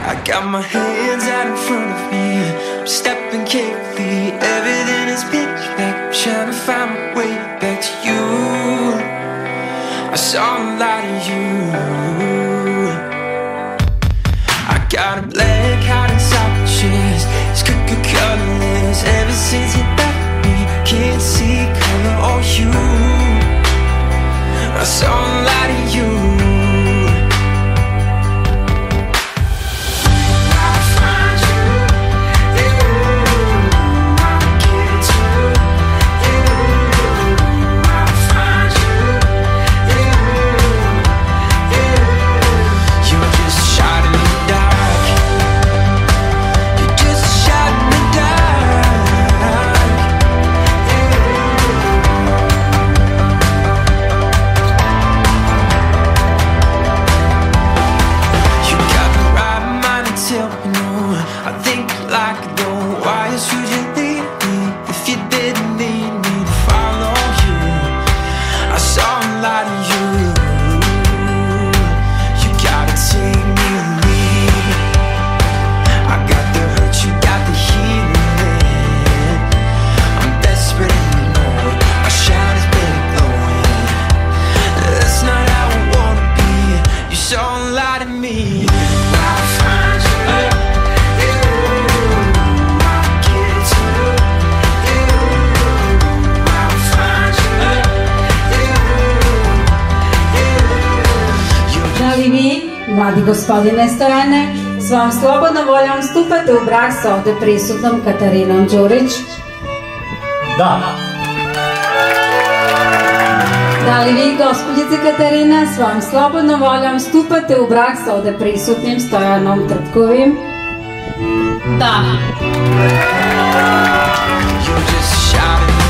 I got my hands out in front of me, I'm stepping carefully. Everything is pitch black, I'm trying to find my way back to you. I saw a lot of you. I got a black heart inside my chest, it's cookie colorless. Ever since you left me, can't see color or hue. I saw a lot of you. Mladi gospodine Stojane, s vam slobodno voljom stupate u brak sa ovde prisutnom Katarinom Đurić? Da. Da li vi, gospođice Katarina, s vam slobodno voljom stupate u brak sa ovde prisutnim Stojanom Trpkovim? Da. You're just shouting